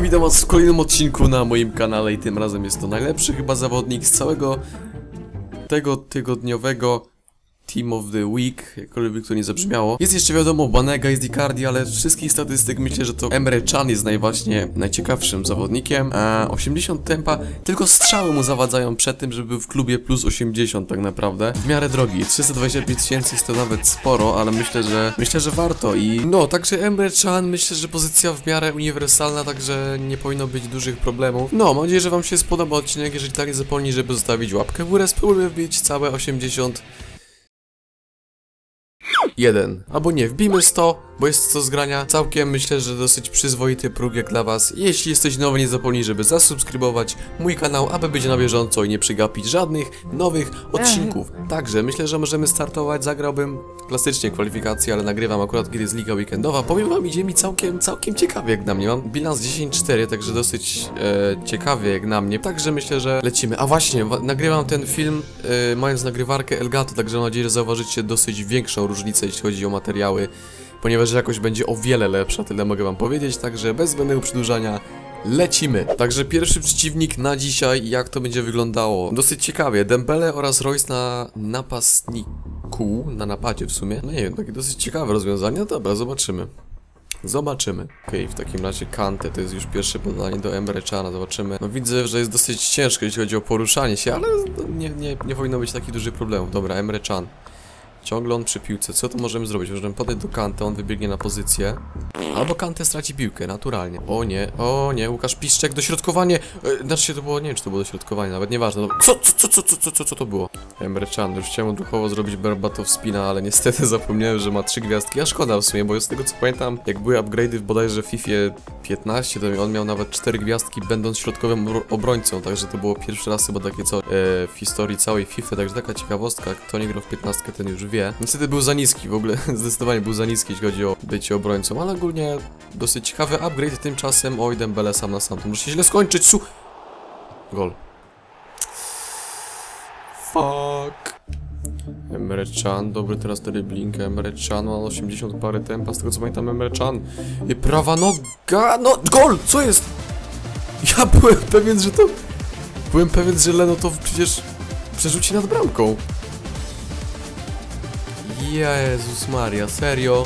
witam was w kolejnym odcinku na moim kanale i tym razem jest to najlepszy chyba zawodnik z całego tego tygodniowego Team of the Week, jakkolwiek to nie zabrzmiało. Jest jeszcze wiadomo Banega, jest Icardi, ale z wszystkich statystyk myślę, że to Emre Can jest najciekawszym zawodnikiem. 80 tempa, tylko strzały mu zawadzają przed tym, żeby był w klubie plus 80 tak naprawdę. W miarę drogi, 325 tysięcy jest to nawet sporo, ale myślę, że warto i no, także Emre Can, myślę, że pozycja w miarę uniwersalna, także nie powinno być dużych problemów. No, mam nadzieję, że wam się spodoba odcinek, jeżeli tak nie zapomnij, żeby zostawić łapkę w górę, spróbuję wbić całe 80 albo nie, wbijmy 100, bo jest co zgrania. Całkiem myślę, że dosyć przyzwoity próg jak dla was. Jeśli jesteś nowy, nie zapomnij, żeby zasubskrybować mój kanał, aby być na bieżąco i nie przegapić żadnych nowych odcinków. Także myślę, że możemy startować. Zagrałbym klasycznie kwalifikacje, ale nagrywam akurat kiedy jest liga weekendowa. Powiem wam, idzie mi całkiem ciekawie jak na mnie. Mam bilans 10-4, także dosyć ciekawie jak na mnie. Także myślę, że lecimy. A właśnie, nagrywam ten film mając nagrywarkę Elgato, także mam nadzieję, że zauważycie dosyć większą różnicę, jeśli chodzi o materiały, ponieważ jakość będzie o wiele lepsza, tyle mogę wam powiedzieć, także bez zbędnego przedłużania lecimy. Także pierwszy przeciwnik na dzisiaj, jak to będzie wyglądało? Dosyć ciekawie, Dembele oraz Royce na napastniku, na napadzie w sumie. No nie wiem, takie dosyć ciekawe rozwiązanie, no dobra, zobaczymy. Okej, w takim razie Kante, to jest już pierwsze podanie do Emre Cana, zobaczymy. No widzę, że jest dosyć ciężko, jeśli chodzi o poruszanie się, ale nie powinno być takich dużych problemów. Dobra, Emre Can. Ciągle on przy piłce. Co to możemy zrobić? Możemy podejść do Kante, on wybiegnie na pozycję. Albo Kante straci piłkę, naturalnie. O nie, Łukasz Piszczek, dośrodkowanie. Znaczy się to było, nie wiem czy to było dośrodkowanie, nawet nieważne. Co to było? Emre Can, już chciałem odruchowo zrobić Berbatov spina, ale niestety zapomniałem, że ma 3 gwiazdki. A szkoda w sumie, bo z tego co pamiętam, jak były upgrade'y w bodajże FIFA 15, to on miał nawet 4 gwiazdki, będąc środkowym obrońcą. Także to było pierwszy raz chyba takie co w historii całej FIFA, także taka ciekawostka. Kto nie grał w 15, ten już wie. Niestety był za niski, w ogóle zdecydowanie był za niski, jeśli chodzi o bycie obrońcą, ale ogólnie dosyć ciekawy upgrade tymczasem. Oj, Dembele sam na sam, to może się źle skończyć. Gol. Fuck. Emre Can, dobry teraz dribbling. Emre Can ma 80 parę tempa, z tego co pamiętam Emre Can. I prawa noga, no gol! Co jest? Ja byłem pewien, że Leno to przecież przerzuci nad bramką. Jezus Maria, serio?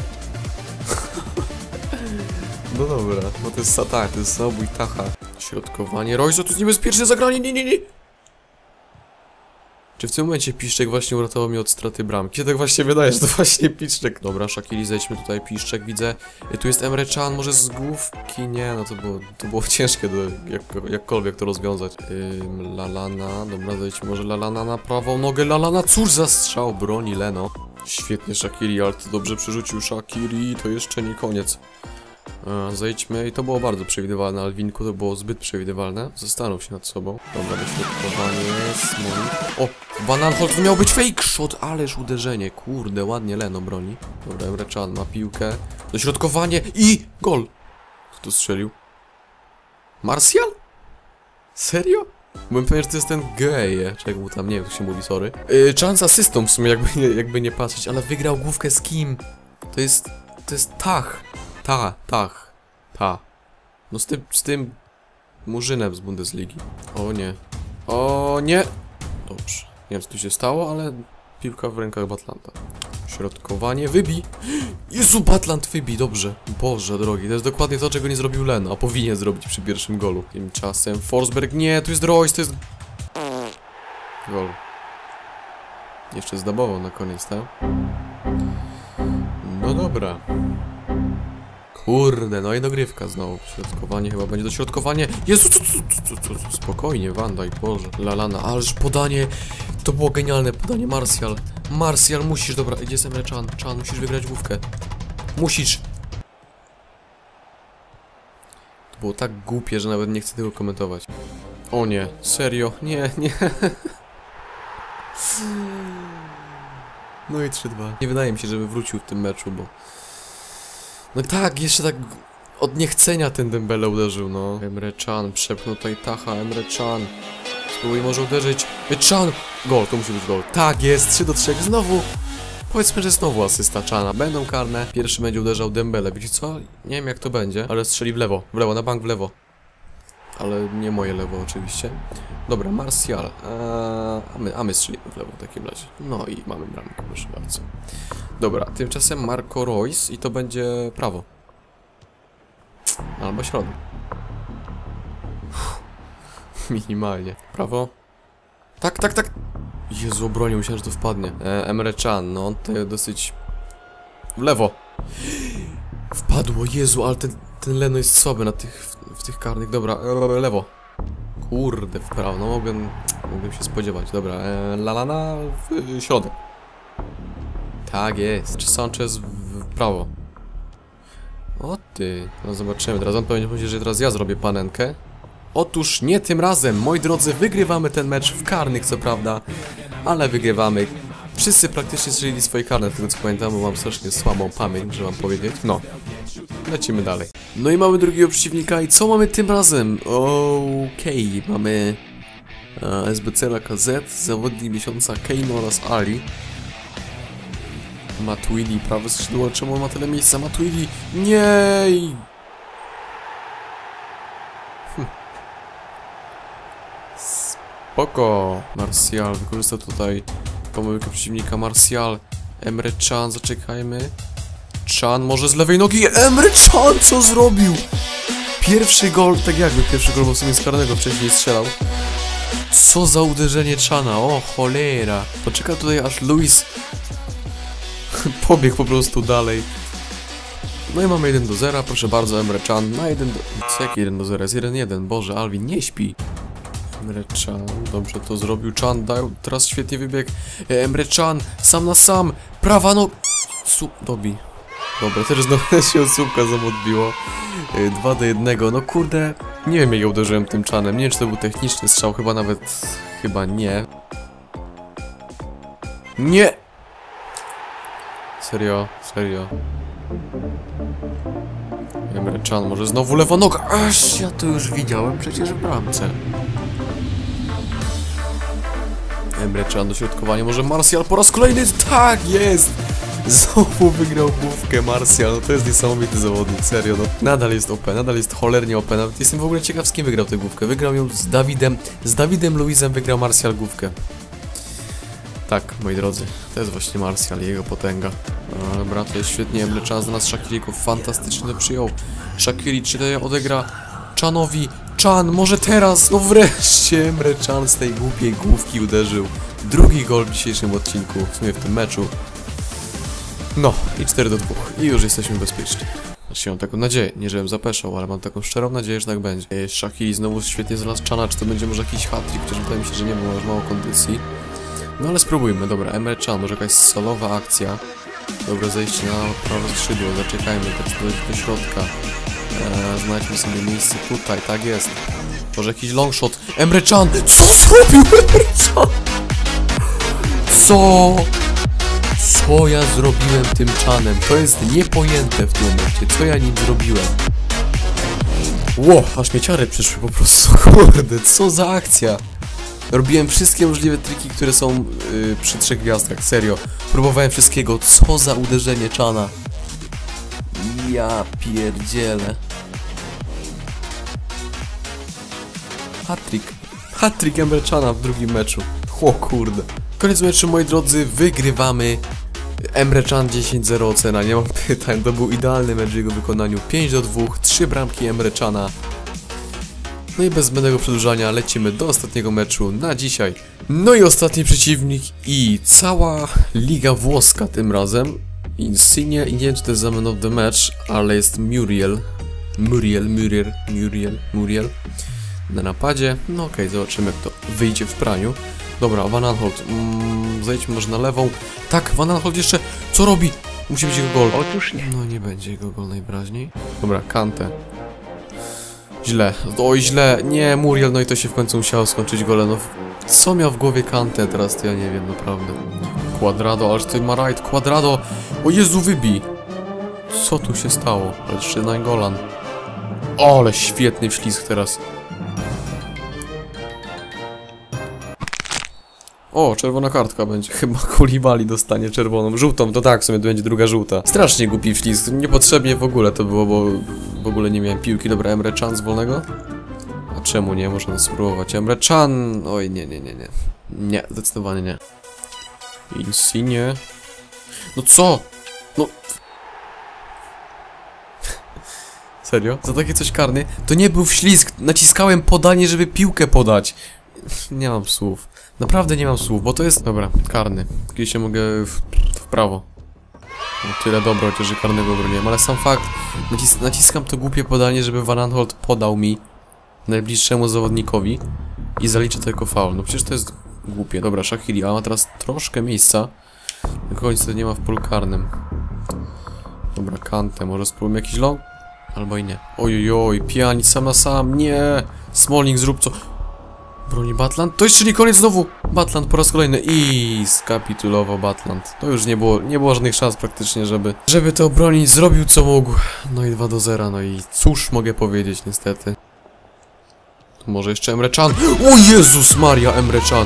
No dobra, no to jest Satach, to jest zabój Tacha. Środkowanie, Royce, to jest niebezpieczne zagranie, nie. Czy w tym momencie Piszczek właśnie uratował mnie od straty bramki? Się tak właśnie wydaje, że to właśnie Piszczek. Dobra, Shaqiri, zejdźmy tutaj, Piszczek, widzę. Tu jest Emre Can, może z główki? Nie, no to było ciężkie jakkolwiek to rozwiązać. Lallana, dobra, zejdźmy może Lallana na prawą nogę, Lallana, cóż za strzał, broni Leno. Świetnie Shaqiri, ale to dobrze przerzucił Shaqiri, to jeszcze nie koniec. Zejdźmy i to było bardzo przewidywalne, ale Winku to było zbyt przewidywalne. Zastanów się nad sobą. Dobra, dośrodkowanie, Smolik. O, Bananhold to miał być fake shot, ależ uderzenie, kurde, ładnie Leno broni. Dobra, Emre Can ma piłkę. Dośrodkowanie i gol. Kto to strzelił? Martial? Serio? Byłem pewien, że to jest ten geje, czego mu tam, nie wiem jak się mówi, sorry. Can z asystą w sumie, jakby nie patrzeć, ale wygrał główkę z kim? To jest Tach. Ta. No z tym murzynem z Bundesligi. O nie. Dobrze. Nie wiem co tu się stało, ale piłka w rękach Batlanta. Środkowanie, wybij. Jezu, Batlant wybij, dobrze. Boże drogi, to jest dokładnie to, czego nie zrobił Leno, a powinien zrobić przy pierwszym golu. Tymczasem Forsberg, nie, tu jest Royce, to jest... Gol. Jeszcze zdabował na koniec, tak? No dobra. Kurde, no i dogrywka znowu. Środkowanie chyba będzie dośrodkowanie. Jezu, co? Spokojnie, Van Dijk, Boże. Lallana, ależ podanie. To było genialne podanie, Martial, musisz, dobra, idzie z Emre Can, musisz wygrać główkę. Musisz. To było tak głupie, że nawet nie chcę tego komentować. O nie, serio, nie. No i 3-2. Nie wydaje mi się, żeby wrócił w tym meczu, bo... No tak, jeszcze tak od niechcenia ten Dembele uderzył, no. Emre Can, przepchnął tutaj Tacha, Emre Can. Spróbuj może uderzyć. Can! Gol, to musi być gol. Tak jest, 3-3, znowu. Powiedzmy, że znowu asysta Cana. Będą karne. Pierwszy będzie uderzał Dembele. Wiecie co? Nie wiem jak to będzie, ale strzeli w lewo, na bank w lewo. Ale nie moje lewo oczywiście. Dobra, Martial. A my strzelimy w lewo w takim razie. No i mamy bramkę, proszę bardzo. Dobra, tymczasem Marco Reus i to będzie prawo. Albo środek. Minimalnie. Prawo. Tak, tak, tak. Jezu, obronił, myślałem, że to wpadnie. Emre Can, no to dosyć... W lewo. Wpadło, Jezu, ale ten Leno jest słaby na w tych karnych. Dobra, lewo. Kurde, w prawo, no mogłem się spodziewać. Dobra, Lallana w środek. Tak jest. Czy Sanchez w prawo? O ty, no zobaczymy. Teraz on pewnie myśli, że teraz ja zrobię panenkę. Otóż nie tym razem, moi drodzy, wygrywamy ten mecz w karnych, co prawda, ale wygrywamy. Wszyscy praktycznie strzelili swoje karne, tego co pamiętam, bo mam strasznie słabą pamięć, że mam powiedzieć. No, lecimy dalej. No i mamy drugiego przeciwnika i co mamy tym razem? Okej, mamy SBC Lacazette, zawodnik miesiąca Kane oraz Ali. Matuidi, prawe skrzydło, czemu on ma tyle miejsca? Matuidi, nie! Spoko! Martial wykorzysta tutaj pomyłkę przeciwnika. Martial, Emre Can, zaczekajmy. Can może z lewej nogi. Emre Can co zrobił? Pierwszy gol, tak jakby pierwszy gol, bo w sumie z karnego wcześniej strzelał. Co za uderzenie Cana, o cholera. Poczeka tutaj aż Luis pobiegł po prostu dalej. No i mamy 1-0, proszę bardzo, Emre Can na 1 do... Co, jaki 1-0? Jest 1-1, Boże, Alvin nie śpi. Emre Can, dobrze to zrobił. Can dał, teraz świetnie wybiegł. Emre Can, sam na sam, prawa no... Dobi. Dobra, też znowu się od słupka odbiło. 2-1, no kurde, nie wiem jak ja uderzyłem tym Canem, nie wiem czy to był techniczny strzał, chyba nawet, nie. Nie! Serio, serio. Emre Can, może znowu lewa noga, aż ja to już widziałem przecież w bramce. Emre Can, dośrodkowanie, może Martial po raz kolejny, tak jest! Znowu wygrał główkę Martial, no to jest niesamowity zawodnik, serio, no. Nadal jest OP, nadal jest cholernie OP, nawet jestem w ogóle ciekaw z kim wygrał tę główkę. Wygrał ją z Dawidem Luizem wygrał Martial główkę. Tak, moi drodzy, to jest właśnie Martial i jego potęga. No, dobra, to jest świetnie, Emre Can znalazł Shaqirików, fantastycznie to przyjął. Shaqiri, czy to odegra Canowi? Can, może teraz, no wreszcie Emre Can z tej głupiej główki uderzył. Drugi gol w dzisiejszym odcinku, w sumie w tym meczu. No, i 4-2. I już jesteśmy bezpieczni. Znaczy mam taką nadzieję, nie żebym zapeszał, ale mam taką szczerą nadzieję, że tak będzie. Shaqiri znowu świetnie znalazł Cana, czy to będzie może jakiś hat-trick, chociaż wydaje mi się, że nie, bo masz mało kondycji. No ale spróbujmy, dobra, Emre Can, może jakaś solowa akcja. Dobre zejście na prawe skrzydło, zaczekajmy, teraz do środka. Znajdźmy sobie miejsce tutaj, tak jest. Może jakiś long shot. Emre Can! Co zrobił Emre Can? Co ja zrobiłem tym Canem? To jest niepojęte w tym momencie. Co ja nim zrobiłem? Ło, aż mieciary przyszły po prostu. Kurde, co za akcja. Robiłem wszystkie możliwe triki, które są przy 3 gwiazdkach. Serio. Próbowałem wszystkiego. Co za uderzenie Cana. Ja pierdzielę. Hat-trick. Hat-trick Emre Cana w drugim meczu. O kurde. Koniec meczu, moi drodzy, wygrywamy. Emre Can 10-0 ocena, nie mam pytań, to był idealny mecz w jego wykonaniu. 5-2, 3 bramki Emre Cana. No i bez zbędnego przedłużania lecimy do ostatniego meczu na dzisiaj. No i ostatni przeciwnik i cała liga włoska tym razem. Insigne i nie wiem czy to jest man of the match, ale jest Muriel. Muriel. Na napadzie, no okej, zobaczymy jak to wyjdzie w praniu. Dobra, Van Aanholt, zejdźmy może na lewą. Tak, Van Aanholt jeszcze, co robi? Musi być jego gol. Otóż nie. No nie będzie jego gol najwyraźniej. Dobra, Kante. Źle, oj źle, nie, Muriel, no i to się w końcu musiało skończyć golem. No, co miał w głowie Kante teraz, to ja nie wiem, naprawdę. Quadrado, ależ tutaj ma right, Quadrado. O Jezu, wybij. Co tu się stało? Ale jeszcze Nainggolan. O, ale świetny wślizg teraz. O, czerwona kartka będzie. Chyba Koulibaly dostanie czerwoną. Żółtą, to tak, w sumie to będzie druga żółta. Strasznie głupi wślizg. Niepotrzebnie w ogóle to było, bo w ogóle nie miałem piłki. Dobra, Emre Can z wolnego. czemu nie? Można spróbować. Emre Can. Oj, nie. Nie, zdecydowanie nie. Insigne. No co? No. Serio? Za takie coś karny? To nie był ślizg. Naciskałem podanie, żeby piłkę podać. Nie mam słów. Naprawdę nie mam słów, bo to jest... Dobra, karny. Kiedy się mogę w prawo. No, tyle dobra, chociaż że karnego broniłem, ale sam fakt, naciskam to głupie podanie, żeby Van Aanholt podał mi najbliższemu zawodnikowi i zaliczę to jako faul. No przecież to jest głupie. Dobra, Shaqiri, a ma teraz troszkę miejsca. Na końcu nie ma w polu karnym. Dobra, Kante, może spróbujemy jakiś long? Albo i nie. Ojojoj, Pjanic sam na sam, nie! Smalling, zrób co... Broni Butland? To jeszcze nie koniec znowu! Butland po raz kolejny i skapitulował Butland. To już nie było żadnych szans praktycznie, żeby to obronić. Zrobił co mógł. No i 2-0, no i cóż mogę powiedzieć niestety. To może jeszcze Emre Can. O Jezus Maria, Emre Can!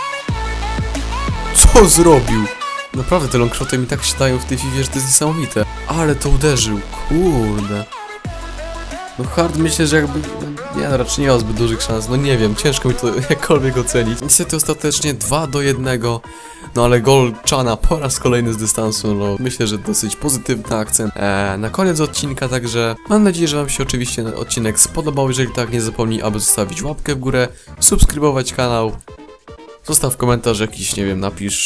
Co zrobił? Naprawdę te longshoty mi tak się dają w tej FIFA, że to jest niesamowite. Ale to uderzył, kurde. No Hard myślę, że jakby... Nie, no raczej nie miał zbyt dużych szans, no nie wiem, ciężko mi to jakkolwiek ocenić. Niestety ostatecznie 2-1, no ale gol Chana po raz kolejny z dystansu, no myślę, że dosyć pozytywny akcent. Na koniec odcinka, także mam nadzieję, że wam się oczywiście odcinek spodobał. Jeżeli tak, nie zapomnij, aby zostawić łapkę w górę, subskrybować kanał, zostaw komentarz jakiś, nie wiem,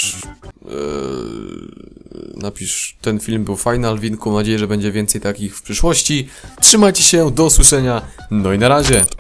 napisz, ten film był fajny, Alwinku, mam nadzieję, że będzie więcej takich w przyszłości. Trzymajcie się, do usłyszenia, no i na razie.